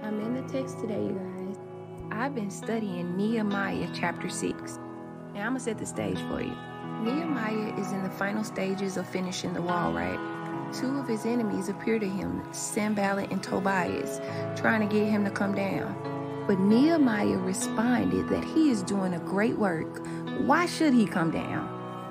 I'm in the text today, you guys. I've been studying Nehemiah chapter 6. And I'm going to set the stage for you. Nehemiah is in the final stages of finishing the wall, right? Two of his enemies appear to him, Sanballat and Tobias, trying to get him to come down. But Nehemiah responded that he is doing a great work. Why should he come down?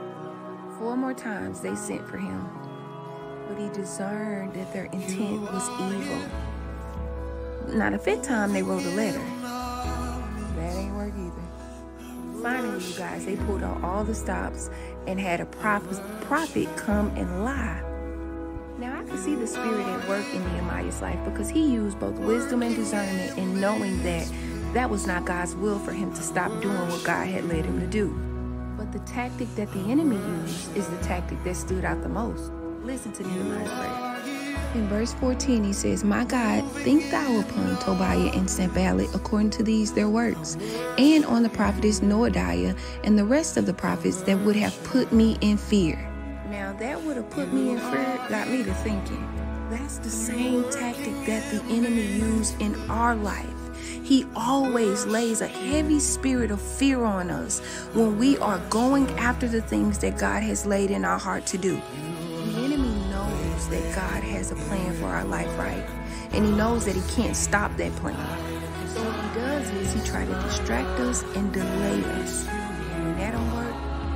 4 more times they sent for him. But he discerned that their intent was evil. Now, the 5th time they wrote a letter. That ain't work either. Finally, you guys, they pulled out all the stops and had a prophet come and lie. Now, I can see the spirit at work in Nehemiah's life because he used both wisdom and discernment in knowing that that was not God's will for him to stop doing what God had led him to do. But the tactic that the enemy used is the tactic that stood out the most. Listen to Nehemiah's prayer. In verse 14, he says, "My God, think thou upon Tobiah and Sanballat according to these their works, and on the prophetess Noadiah and the rest of the prophets that would have put me in fear." Now, that would have put me in fear, got me to thinking. That's the same tactic that the enemy used in our life. He always lays a heavy spirit of fear on us when we are going after the things that God has laid in our heart to do. The enemy knows that God has a plan for our life, right? And he knows that he can't stop that plan. So what he does is he tries to distract us and delay us. When that don't work,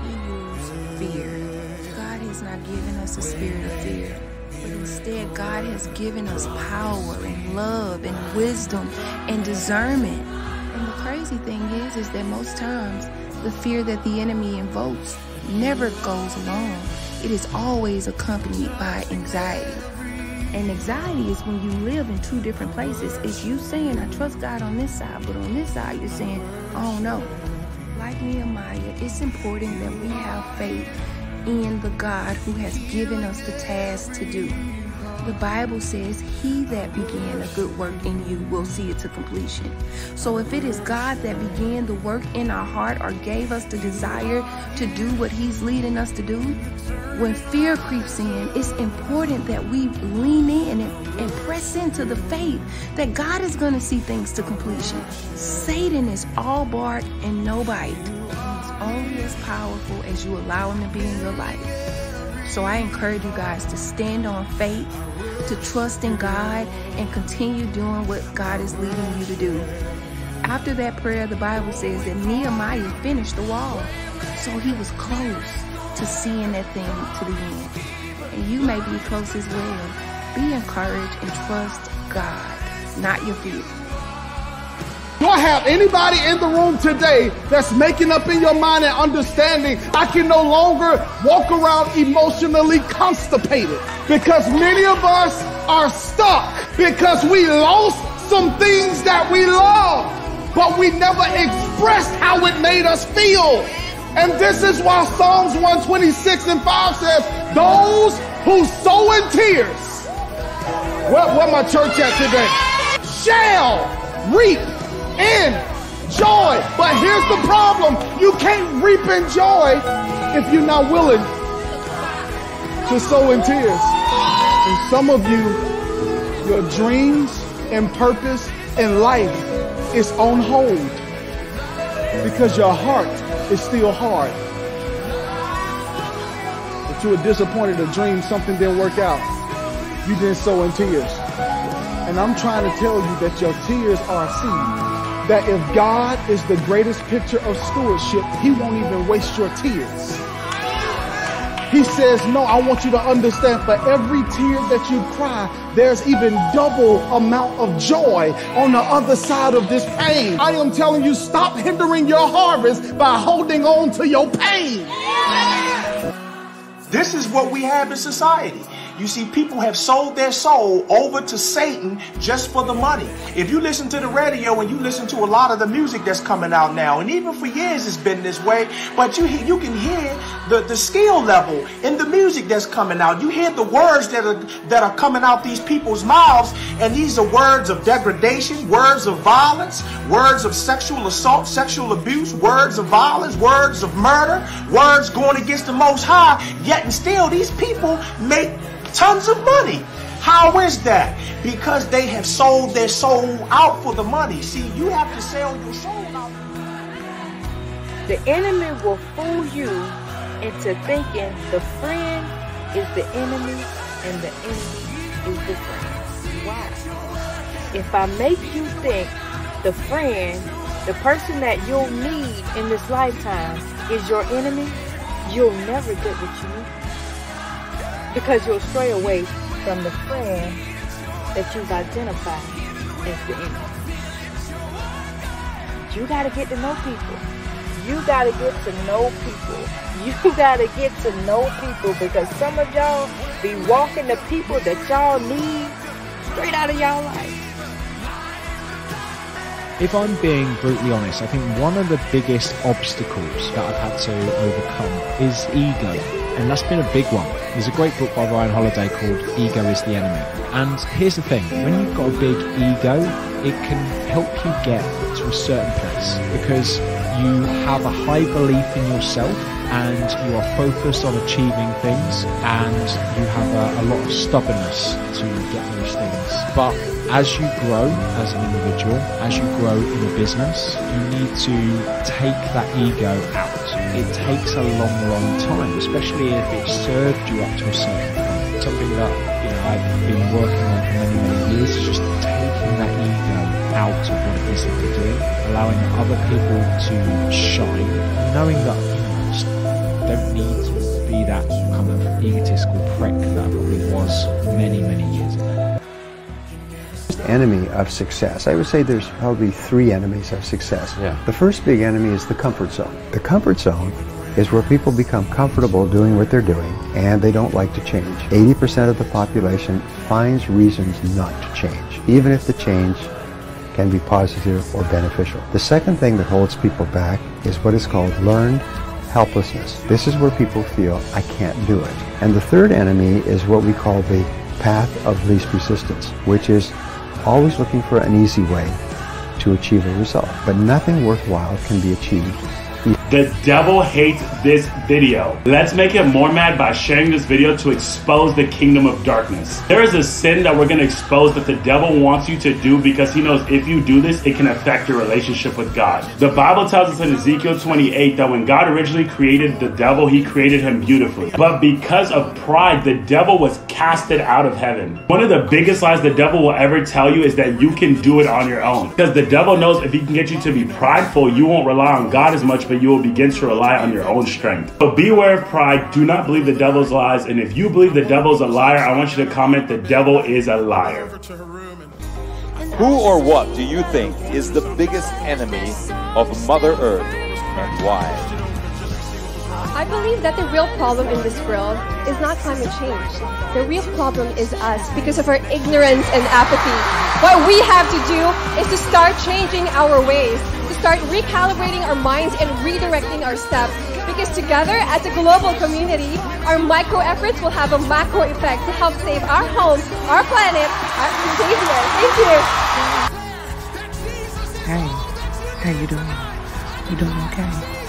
he uses fear. God has not given us a spirit of fear, but instead God has given us power and love and wisdom and discernment. And the crazy thing is that most times the fear that the enemy invokes never goes alone. It is always accompanied by anxiety. And anxiety is when you live in 2 different places. It's you saying, I trust God on this side, but on this side you're saying, I don't know. Like Nehemiah, it's important that we have faith in the God who has given us the task to do. The Bible says, he that began a good work in you will see it to completion. So if it is God that began the work in our heart or gave us the desire to do what he's leading us to do, when fear creeps in, it's important that we lean in and press into the faith that God is going to see things to completion. Satan is all bark and no bite. He's only as powerful as you allow him to be in your life. So I encourage you guys to stand on faith, to trust in God, and continue doing what God is leading you to do. After that prayer, the Bible says that Nehemiah finished the wall. So he was close to seeing that thing to the end. And you may be close as well. Be encouraged and trust God, not your fear. Do I have anybody in the room today that's making up in your mind and understanding I can no longer walk around emotionally constipated? Because many of us are stuck because we lost some things that we love, but we never expressed how it made us feel. And this is why Psalms 126:5 says, those who sow in tears, where my church at today, shall reap in joy. But here's the problem. You can't reap in joy if you're not willing to sow in tears. And some of you, your dreams and purpose in life is on hold because your heart is still hard. But you were disappointed, a dream, something didn't work out. You didn't sow in tears. And I'm trying to tell you that your tears are a seed. That if God is the greatest picture of stewardship, he won't even waste your tears. He says, no, I want you to understand, for every tear that you cry, there's even double amount of joy on the other side of this pain. I am telling you, stop hindering your harvest by holding on to your pain. This is what we have in society. You see, people have sold their soul over to Satan just for the money. If you listen to the radio and you listen to a lot of the music that's coming out now, and even for years it's been this way, but you can hear the skill level in the music that's coming out. You hear the words that are coming out these people's mouths, and these are words of degradation, words of violence, words of sexual assault, sexual abuse, words of violence, words of murder, words going against the Most High. Yet and still, these people make tons of money. How is that? Because they have sold their soul out for the money. See, you have to sell your soul out. The enemy will fool you into thinking the friend is the enemy and the enemy is the friend. Why? If I make you think the friend, the person that you'll need in this lifetime, is your enemy, you'll never get what you need. Because you'll stray away from the friend that you've identified as the enemy. You got to get to know people. You got to get to know people. You got to get to know people, because some of y'all be walking the people that y'all need straight out of y'all life. If I'm being brutally honest, I think one of the biggest obstacles that I've had to overcome is ego. And that's been a big one. There's a great book by Ryan Holiday called Ego is the Enemy. And here's the thing, when you've got a big ego, it can help you get to a certain place because you have a high belief in yourself and you are focused on achieving things and you have a lot of stubbornness to get those things. But as you grow as an individual, as you grow in a business, you need to take that ego out. It takes a long time, especially if it served you up to a certain point. Something that I've been working on for many years is just taking that ego out of what it is that we're doing, allowing other people to shine, knowing that I just don't need to be that kind of egotistical prick that I probably was many years ago. Enemy of success. I would say there's probably 3 enemies of success. Yeah. The first big enemy is the comfort zone. The comfort zone is where people become comfortable doing what they're doing and they don't like to change. 80% of the population finds reasons not to change, even if the change can be positive or beneficial. The second thing that holds people back is what is called learned helplessness. This is where people feel, I can't do it. And the third enemy is what we call the path of least resistance, which is always looking for an easy way to achieve a result. But nothing worthwhile can be achieved. The devil hates this video. Let's make him more mad by sharing this video to expose the kingdom of darkness. There is a sin that we're going to expose that the devil wants you to do because he knows if you do this, it can affect your relationship with God. The Bible tells us in Ezekiel 28 that when God originally created the devil, he created him beautifully. But because of pride, the devil was casted out of heaven. One of the biggest lies the devil will ever tell you is that you can do it on your own. Because the devil knows if he can get you to be prideful, you won't rely on God as much, but you will begin to rely on your own strength. But beware of pride. Do not believe the devil's lies. And if you believe the devil's a liar, I want you to comment, the devil is a liar. Who or what do you think is the biggest enemy of Mother Earth and why? I believe that the real problem in this world is not climate change. The real problem is us because of our ignorance and apathy. What we have to do is to start changing our ways, to start recalibrating our minds and redirecting our steps. Because together, as a global community, our micro efforts will have a macro effect to help save our home, our planet, our business. Thank you. Hey, how you doing? You doing okay?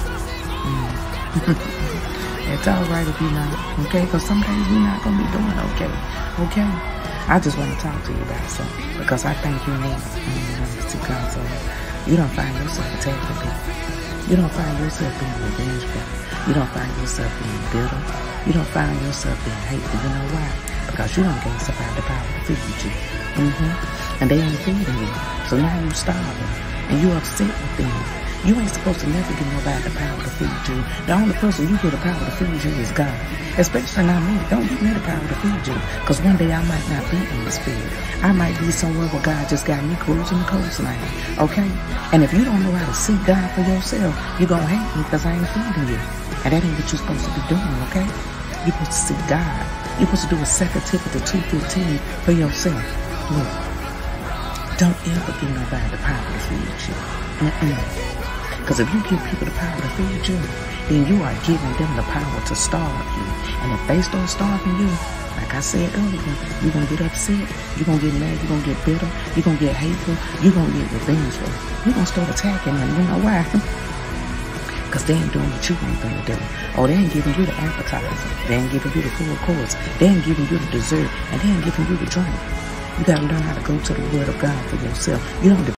It's all right if you're not, okay? Because some days we're not going to be doing okay, okay? I just want to talk to you about something because I think you need it. Because you don't find yourself attacking people. You don't find yourself being revengeful. You don't find yourself being bitter. You don't find yourself being hateful. You know why? Because you don't gave somebody the power to feed you. And they ain't feeding you. So now you're starving. And you're upset with them. You ain't supposed to never give nobody the power to feed you. The only person you give the power to feed you is God. Especially not me. Don't give me the power to feed you. Because one day I might not be in this field. I might be somewhere where God just got me cruising the coastline. Okay? And if you don't know how to seek God for yourself, you're going to hate me because I ain't feeding you. And that ain't what you're supposed to be doing, okay? You're supposed to seek God. You're supposed to do a 2 Timothy 2:15 for yourself. Look, don't ever give nobody the power to feed you. Because if you give people the power to feed you, then you are giving them the power to starve you. And if they start starving you, like I said earlier, you're going to get upset, you're going to get mad, you're going to get bitter, you're going to get hateful, you're going to get revengeful. You're going to start attacking them. You know why? because they ain't doing what you want them to do. Oh, they ain't giving you the appetizer. They ain't giving you the full course. They ain't giving you the dessert. And they ain't giving you the drink. You got to learn how to go to the Word of God for yourself. You don't